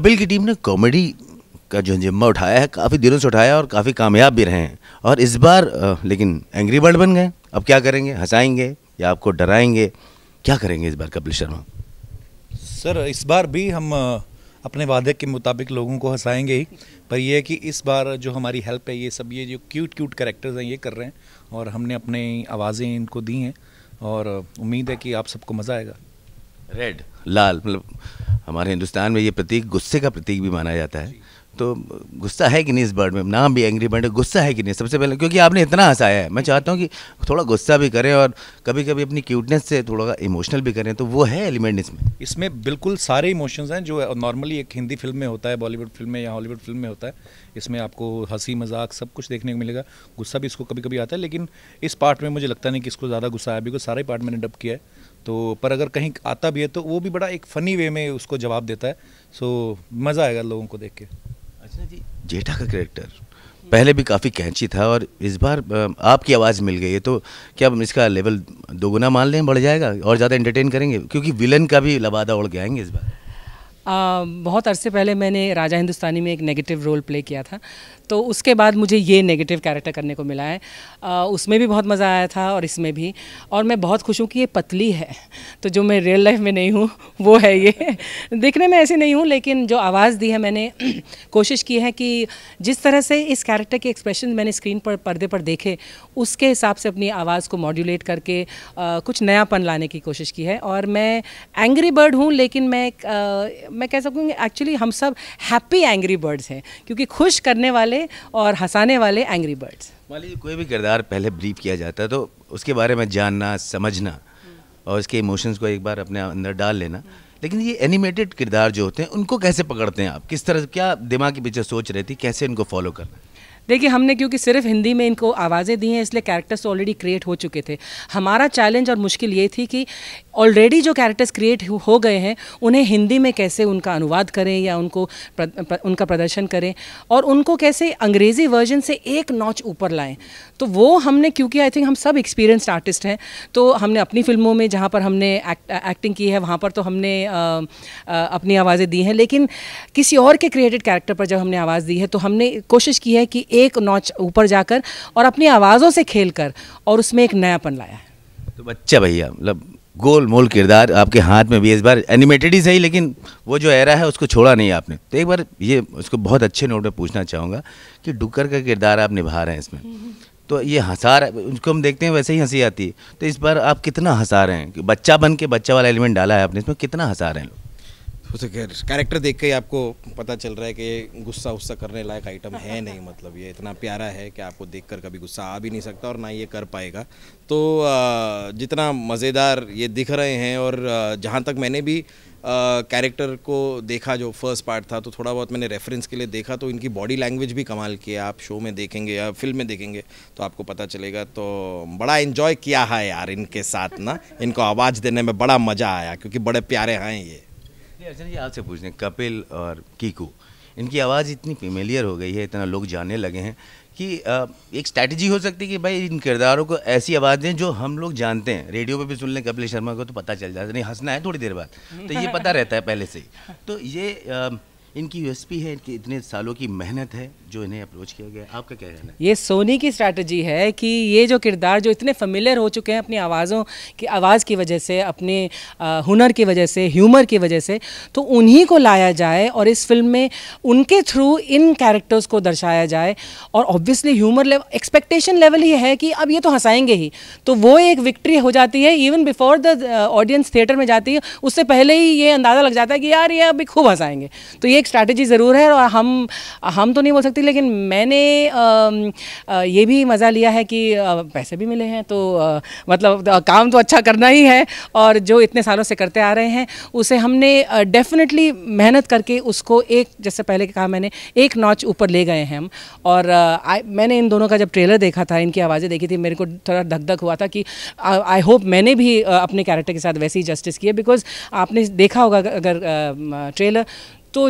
कपिल की टीम ने कॉमेडी का जो जिम्मा उठाया है, काफ़ी दिनों से उठाया और काफ़ी कामयाब भी रहे हैं। और इस बार लेकिन एंग्री बर्ड बन गए। अब क्या करेंगे? हंसाएंगे या आपको डराएंगे? क्या करेंगे इस बार कपिल शर्मा? सर इस बार भी हम अपने वादे के मुताबिक लोगों को हंसाएंगे ही, पर यह है कि इस बार जो हमारी हेल्प है, ये सब ये जो क्यूट कैरेक्टर्स हैं ये कर रहे हैं और हमने अपनी आवाज़ें इनको दी हैं और उम्मीद है कि आप सबको मज़ा आएगा। रेड लाल, मतलब हमारे हिंदुस्तान में ये प्रतीक गुस्से का प्रतीक भी माना जाता है, तो गुस्सा है कि नहीं इस बर्ड में? नाम भी एंग्री बर्ड है, गुस्सा है कि नहीं? सबसे पहले क्योंकि आपने इतना हंसाया है, मैं चाहता हूँ कि थोड़ा गुस्सा भी करें और कभी कभी अपनी क्यूटनेस से थोड़ा इमोशनल भी करें, तो वो है एलिमेंट इसमें बिल्कुल सारे इमोशंस हैं जो नॉर्मली एक हिंदी फिल्म में होता है, बॉलीवुड फिल्म में या हॉलीवुड फिल्म में होता है। इसमें आपको हंसी मजाक सब कुछ देखने को मिलेगा। गुस्सा भी इसको कभी कभी आता है, लेकिन इस पार्ट में मुझे लगता नहीं कि इसको ज़्यादा गुस्सा आया, बिकॉज सारे पार्ट मैंने डब किया है। तो पर अगर कहीं आता भी है तो वो भी बड़ा एक फ़नी वे में उसको जवाब देता है। सो मज़ा आएगा लोगों को देख के। अच्छा जी, जेठा का कैरेक्टर पहले भी काफ़ी कैंची था और इस बार आपकी आवाज़ मिल गई है, तो क्या इसका लेवल दोगुना मान लें, बढ़ जाएगा और ज़्यादा एंटरटेन करेंगे? क्योंकि विलन का भी लबादा उड़ के आएंगे इस बार। बहुत अरसे पहले मैंने राजा हिंदुस्तानी में एक नेगेटिव रोल प्ले किया था, तो उसके बाद मुझे ये नेगेटिव कैरेक्टर करने को मिला है। उसमें भी बहुत मज़ा आया था और इसमें भी, और मैं बहुत खुश हूँ कि ये पतली है, तो जो मैं रियल लाइफ में नहीं हूँ वो है ये। दिखने में ऐसी नहीं हूँ, लेकिन जो आवाज़ दी है मैंने कोशिश की है कि जिस तरह से इस कैरेक्टर के एक्सप्रेशन मैंने स्क्रीन पर पर्दे पर देखे, उसके हिसाब से अपनी आवाज़ को मॉड्यूलेट करके कुछ नयापन लाने की कोशिश की है। और मैं एंग्री बर्ड हूँ, लेकिन मैं कह सकूँगी एक्चुअली हम सब हैप्पी एंग्री बर्ड्स हैं, क्योंकि खुश करने वाले और हंसाने वाले एंग्री बर्ड्स। मान लीजिए कोई भी किरदार पहले ब्रीफ किया जाता है तो उसके बारे में जानना, समझना और उसके इमोशंस को एक बार अपने अंदर डाल लेना, लेकिन ये एनिमेटेड किरदार जो होते हैं उनको कैसे पकड़ते हैं आप? किस तरह, क्या दिमाग के पीछे सोच रहती, कैसे इनको फॉलो करना? देखिए, हमने क्योंकि सिर्फ हिंदी में इनको आवाज़ें दी हैं, इसलिए कैरेक्टर्स ऑलरेडी क्रिएट हो चुके थे। हमारा चैलेंज और मुश्किल ये थी कि ऑलरेडी जो कैरेक्टर्स क्रिएट हो गए हैं उन्हें हिंदी में कैसे उनका अनुवाद करें या उनका प्रदर्शन करें और उनको कैसे अंग्रेज़ी वर्जन से एक नॉच ऊपर लाएं। तो वो हमने, क्योंकि आई थिंक हम सब एक्सपीरियंस्ड आर्टिस्ट हैं, तो हमने अपनी फिल्मों में जहाँ पर हमने एक्टिंग की है वहाँ पर तो हमने अपनी आवाज़ें दी हैं, लेकिन किसी और के क्रिएटेड कैरेक्टर पर जब हमने आवाज़ दी है तो हमने कोशिश की है कि एक नॉच ऊपर जाकर और अपनी आवाज़ों से खेलकर और उसमें एक नयापन लाया है। तो बच्चा भैया, मतलब गोल मोल किरदार आपके हाथ में भी है इस बार, एनिमेटेड ही सही, लेकिन वो जो एरा है उसको छोड़ा नहीं आपने। तो एक बार ये उसको बहुत अच्छे नोट में पूछना चाहूँगा कि डुक्कर का किरदार आप निभा रहे हैं इसमें, तो ये हंसा रहा है, उनको हम देखते हैं वैसे ही हंसी आती है, तो इस बार आप कितना हंसा रहे हैं? बच्चा बन के बच्चा वाला एलिमेंट डाला है आपने इसमें, कितना हंसा रहे हैं लोग? तो कैरेक्टर देख के ही आपको पता चल रहा है कि ये गुस्सा उस्सा करने लायक आइटम है नहीं। मतलब ये इतना प्यारा है कि आपको देखकर कभी गुस्सा आ भी नहीं सकता और ना ये कर पाएगा। तो जितना मज़ेदार ये दिख रहे हैं, और जहाँ तक मैंने भी कैरेक्टर को देखा, जो फर्स्ट पार्ट था, तो थोड़ा बहुत मैंने रेफरेंस के लिए देखा, तो इनकी बॉडी लैंग्वेज भी कमाल की है। आप शो में देखेंगे या फिल्म में देखेंगे तो आपको पता चलेगा। तो बड़ा एंजॉय किया है यार इनके साथ ना, इनको आवाज़ देने में बड़ा मज़ा आया क्योंकि बड़े प्यारे हैं ये। अर्चना जी, आपसे पूछने, कपिल और कीकू, इनकी आवाज़ इतनी फेमिलियर हो गई है, इतना लोग जानने लगे हैं कि एक स्ट्रैटेजी हो सकती है कि भाई इन किरदारों को ऐसी आवाज़ दें जो हम लोग जानते हैं। रेडियो पे भी सुन लें कपिल शर्मा को तो पता चल जाता है, नहीं हंसना है थोड़ी देर बाद, तो ये पता रहता है पहले से ही। तो ये इनकी यूएसपी है, इनकी इतने सालों की मेहनत है जो इन्हें अप्रोच किया गया। आपका क्या कहना है? ये सोनी की स्ट्रैटेजी है कि ये जो किरदार जो इतने फेमिलियर हो चुके हैं अपनी आवाज़ की वजह से, अपने हुनर की वजह से, ह्यूमर की वजह से, तो उन्हीं को लाया जाए और इस फिल्म में उनके थ्रू इन कैरेक्टर्स को दर्शाया जाए। और obviously humour level, expectation level ही है कि अब ये तो हंसाएंगे ही, तो वो एक विक्ट्री हो जाती है। Even before the audience theatre में जाती है, उससे पहले ही ये अंदाज़ा लग जाता है कि यार ये अभी खूब हंसाएंगे। तो ये एक स्ट्रैटेजी ज़रूर है और हम तो नहीं बोल सकते, लेकिन मैंने ये भी मज़ा लिया है कि पैसे भी मिले हैं, तो मतलब काम तो अच्छा करना ही है और जो इतने सालों से करते आ रहे हैं उसे हमने डेफिनेटली मेहनत करके उसको एक, जैसे पहले कहा मैंने, एक नॉच ऊपर ले गए हैं हम। और मैंने इन दोनों का जब ट्रेलर देखा था, इनकी आवाज़ें देखी थी, मेरे को थोड़ा धक धक हुआ था कि आई होप मैंने भी अपने कैरेक्टर के साथ वैसे ही जस्टिस किया। बिकॉज आपने देखा होगा अगर ट्रेलर, तो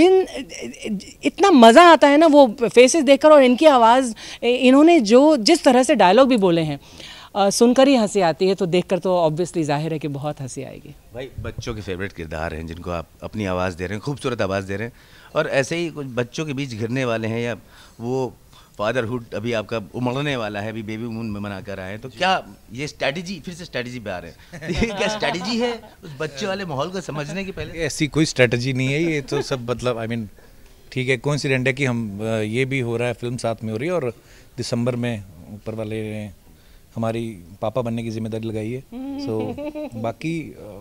इतना मज़ा आता है ना वो फेसेस देखकर, और इनकी आवाज़, इन्होंने जिस तरह से डायलॉग भी बोले हैं, सुनकर ही हंसी आती है, तो देखकर तो ऑब्वियसली जाहिर है कि बहुत हंसी आएगी। भाई बच्चों के फेवरेट किरदार हैं जिनको आप अपनी आवाज़ दे रहे हैं, खूबसूरत आवाज़ दे रहे हैं, और ऐसे ही कुछ बच्चों के बीच घिरने वाले हैं, या वो फादरहुड अभी आपका उमड़ने वाला है, अभी बेबी मून में मना कर आए हैं, तो क्या ये स्ट्रैटेजी, फिर से स्ट्रैटेजी पे आ रहे हैं, ये क्या स्ट्रैटेजी है उस बच्चे वाले माहौल को समझने की? पहले ऐसी कोई स्ट्रैटेजी नहीं है, ये तो सब मतलब आई मीन ठीक है, कोइंसिडेंट है कि हम ये भी हो रहा है, फिल्म साथ में हो रही है, और दिसंबर में ऊपर वाले ने हमारी पापा बनने की जिम्मेदारी लगाई है। सो बाकी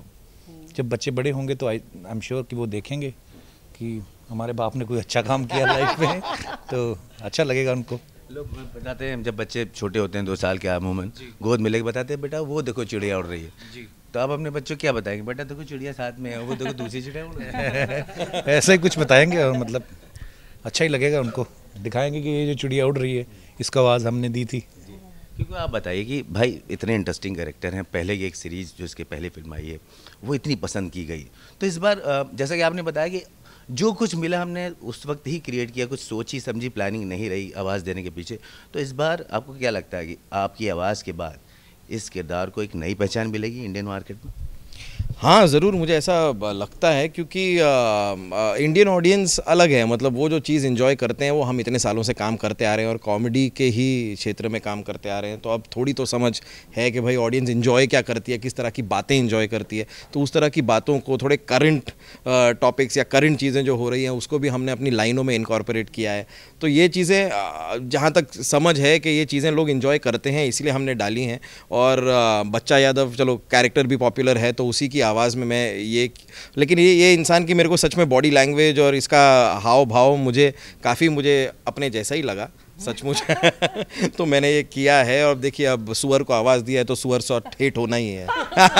जब बच्चे बड़े होंगे तो आई एम श्योर कि वो देखेंगे कि हमारे बाप ने कोई अच्छा काम किया लाइफ में, तो अच्छा लगेगा उनको। लोग बताते हैं जब बच्चे छोटे होते हैं 2 साल के अमूमन, गोद में लेके बताते हैं बेटा वो देखो चिड़िया उड़ रही है जी, तो आप अपने बच्चों को क्या बताएंगे? बेटा देखो चिड़िया साथ में है, वो देखो दूसरी चिड़िया उड़ रही है। ऐसा ही कुछ बताएंगे, और मतलब अच्छा ही लगेगा उनको, दिखाएंगे कि ये जो चिड़िया उड़ रही है इसका आवाज़ हमने दी थी। क्योंकि आप बताइए कि भाई इतने इंटरेस्टिंग कैरेक्टर हैं, पहले की एक सीरीज़ जो इसके पहले फिल्म आई है वो इतनी पसंद की गई, तो इस बार जैसा कि आपने बताया कि जो कुछ मिला हमने उस वक्त ही क्रिएट किया, कुछ सोची समझी प्लानिंग नहीं रही आवाज़ देने के पीछे, तो इस बार आपको क्या लगता है कि आपकी आवाज़ के बाद इस किरदार को एक नई पहचान मिलेगी इंडियन मार्केट में? हाँ ज़रूर, मुझे ऐसा लगता है, क्योंकि इंडियन ऑडियंस अलग है, मतलब वो जो चीज़ एंजॉय करते हैं वो हम इतने सालों से काम करते आ रहे हैं और कॉमेडी के ही क्षेत्र में काम करते आ रहे हैं, तो अब थोड़ी तो समझ है कि भाई ऑडियंस एंजॉय क्या करती है, किस तरह की बातें एंजॉय करती है, तो उस तरह की बातों को, थोड़े करंट टॉपिक्स या करंट चीज़ें जो हो रही हैं उसको भी हमने अपनी लाइनों में इनकॉर्पोरेट किया है, तो ये चीज़ें जहाँ तक समझ है कि ये चीज़ें लोग एंजॉय करते हैं इसलिए हमने डाली हैं। और बच्चा यादव चलो कैरेक्टर भी पॉपुलर है तो उसी की आवाज़ में मैं ये, लेकिन ये इंसान की मेरे को सच में बॉडी लैंग्वेज और इसका हाव भाव मुझे काफ़ी अपने जैसा ही लगा सचमुच। तो मैंने ये किया है, और देखिए अब सुअर को आवाज़ दिया है तो सुअर सौ ठेठ होना ही है।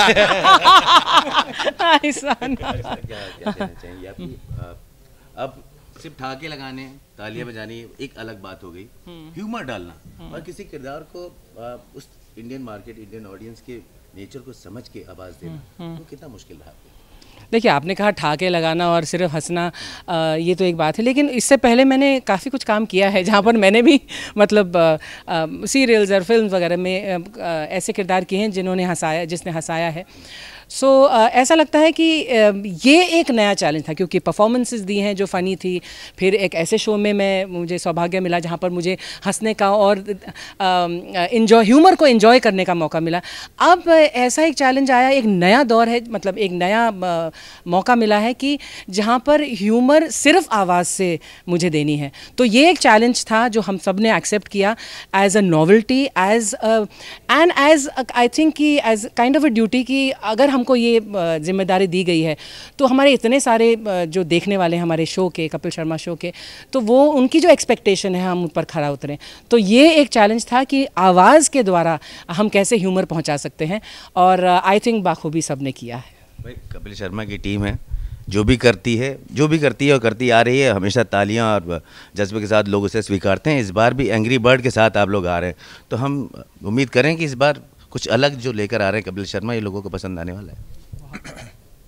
क्या कहना चाहेंगे आप? अब सिर्फ ठाके लगाने, तालियां बजानी एक अलग बात हो गई, ह्यूमर डालना और किसी किरदार को उस इंडियन मार्केट, इंडियन ऑडियंस के नेचर को समझ के आवाज़ देना वो कितना मुश्किल रहा? देखिए, आपने कहा ठाके लगाना और सिर्फ हंसना, ये तो एक बात है, लेकिन इससे पहले मैंने काफ़ी कुछ काम किया है जहाँ पर मैंने भी मतलब सीरियल्स और फिल्म वगैरह में ऐसे किरदार किए हैं जिसने हंसाया है। सो ऐसा लगता है कि ये एक नया चैलेंज था, क्योंकि परफॉर्मेंसेस दी हैं जो फ़नी थी, फिर एक ऐसे शो में मुझे सौभाग्य मिला जहाँ पर मुझे हंसने का और ह्यूमर को एंजॉय करने का मौका मिला। अब ऐसा एक चैलेंज आया, एक नया दौर है, मतलब एक नया मौका मिला है कि जहाँ पर ह्यूमर सिर्फ आवाज़ से मुझे देनी है, तो ये एक चैलेंज था जो हम सब ने एक्सेप्ट किया as a novelty, as I think कि as kind of a duty, कि अगर हमको ये जिम्मेदारी दी गई है तो हमारे इतने सारे जो देखने वाले हैं हमारे शो के, कपिल शर्मा शो के, तो वो उनकी जो एक्सपेक्टेशन है हम उन पर खरा उतरें। तो ये एक चैलेंज था कि आवाज़ के द्वारा हम कैसे ह्यूमर पहुंचा सकते हैं, और आई थिंक बाखूबी सब ने किया है। भाई कपिल शर्मा की टीम है, जो भी करती है और करती आ रही है, हमेशा तालियां और जज्बे के साथ लोग उसे स्वीकारते हैं। इस बार भी एंग्री बर्ड के साथ आप लोग आ रहे हैं, तो हम उम्मीद करें कि इस बार कुछ अलग जो लेकर आ रहे हैं कपिल शर्मा, ये लोगों को पसंद आने वाला है।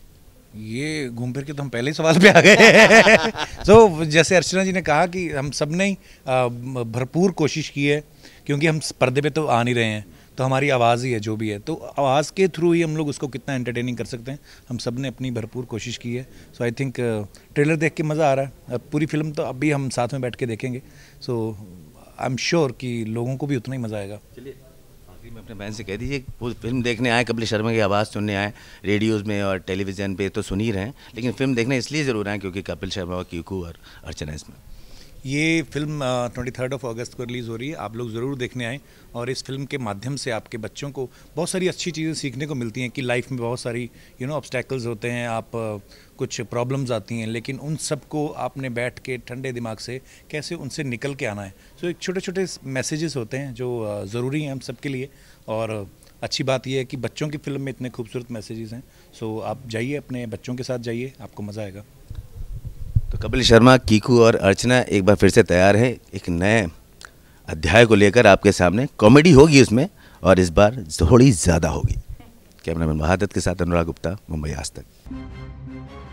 ये घूम फिर के तो हम पहले ही सवाल पे आ गए। तो जैसे अर्चना जी ने कहा कि हम सब ने भरपूर कोशिश की है, क्योंकि हम पर्दे पे तो आ नहीं रहे हैं, तो हमारी आवाज़ ही है जो भी है, तो आवाज़ के थ्रू ही हम लोग उसको कितना एंटरटेनिंग कर सकते हैं, हम सब ने अपनी भरपूर कोशिश की है। सो आई थिंक ट्रेलर देख के मज़ा आ रहा है। अब पूरी फिल्म तो अभी हम साथ में बैठ के देखेंगे, सो आई एम श्योर कि लोगों को भी उतना ही मज़ा आएगा। चलिए आखिर में अपने बहन से कह दीजिए, वो फिल्म देखने आए, कपिल शर्मा की आवाज़ सुनने आए, रेडियोज़ में और टेलीविज़न पे तो सुन ही रहे हैं, लेकिन फिल्म देखने इसलिए ज़रूर आए क्योंकि कपिल शर्मा और कीकू और अर्चना इसमें। ये फिल्म 23 अगस्त को रिलीज़ हो रही है, आप लोग ज़रूर देखने आएँ, और इस फिल्म के माध्यम से आपके बच्चों को बहुत सारी अच्छी चीज़ें सीखने को मिलती हैं कि लाइफ में बहुत सारी ऑब्स्टैकल्स होते हैं, आप कुछ प्रॉब्लम्स आती हैं, लेकिन उन सब को आपने बैठ के ठंडे दिमाग से कैसे उनसे निकल के आना है। सो एक छोटे छोटे मैसेजेस होते हैं जो ज़रूरी हैं हम सब के लिए, और अच्छी बात यह है कि बच्चों की फिल्म में इतने खूबसूरत मैसेजेस हैं। सो आप जाइए, अपने बच्चों के साथ जाइए, आपको मज़ा आएगा। तो कपिल शर्मा, कीकू और अर्चना एक बार फिर से तैयार है एक नए अध्याय को लेकर आपके सामने। कॉमेडी होगी उसमें, और इस बार थोड़ी ज़्यादा होगी। कैमरामैन महादत्त के साथ अनुराग गुप्ता, मुंबई आज तक।